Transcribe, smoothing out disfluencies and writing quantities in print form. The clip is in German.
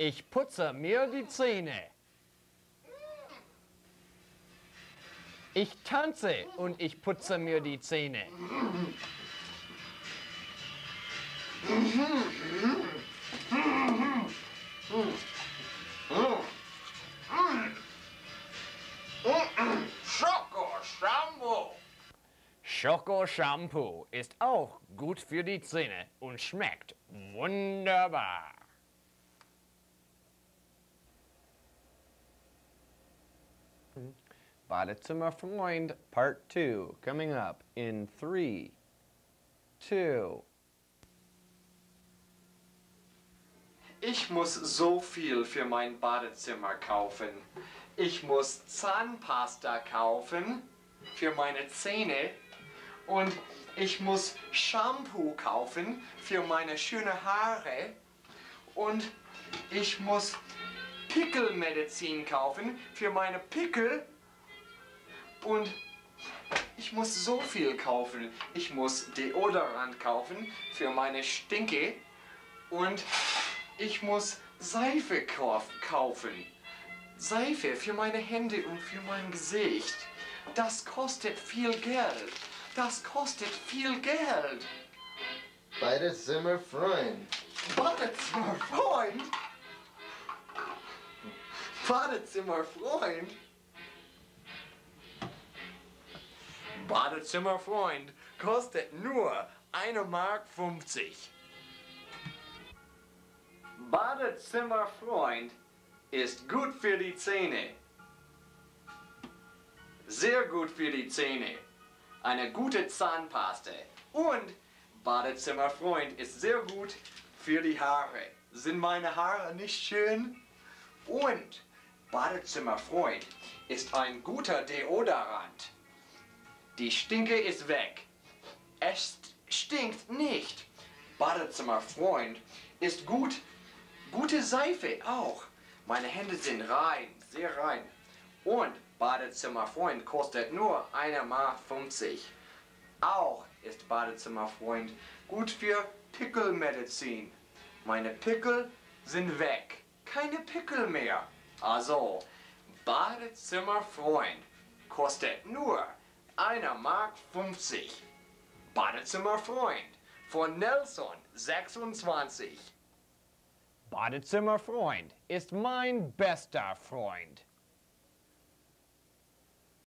Ich putze mir die Zähne. Ich tanze und ich putze mir die Zähne. Schoko-Shampoo. Schoko-Shampoo ist auch gut für die Zähne und schmeckt wunderbar. Badezimmerfreund Part 2 coming up in 3, 2. Ich muss so viel für mein Badezimmer kaufen. Ich muss Zahnpasta kaufen für meine Zähne und ich muss Shampoo kaufen für meine schönen Haare und ich muss Pickelmedizin kaufen für meine Pickel und ich muss so viel kaufen. Ich muss Deodorant kaufen für meine Stinke und ich muss Seife kaufen. Seife für meine Hände und für mein Gesicht. Das kostet viel Geld. Das kostet viel Geld. Badezimmerfreund. Badezimmerfreund? Badezimmerfreund? Badezimmerfreund kostet nur 1,50 Mark. Badezimmerfreund ist gut für die Zähne. Sehr gut für die Zähne. Eine gute Zahnpaste. Und Badezimmerfreund ist sehr gut für die Haare. Sind meine Haare nicht schön? Und Badezimmerfreund ist ein guter Deodorant. Die Stinke ist weg. Es stinkt nicht. Badezimmerfreund ist gute Seife auch. Meine Hände sind rein, sehr rein. Und Badezimmerfreund kostet nur 1,50 Mark. Auch ist Badezimmerfreund gut für Pickelmedizin. Meine Pickel sind weg. Keine Pickel mehr. Also, Badezimmerfreund kostet nur 1,50 Mark. Badezimmerfreund von Nelson 26. Badezimmerfreund ist mein bester Freund.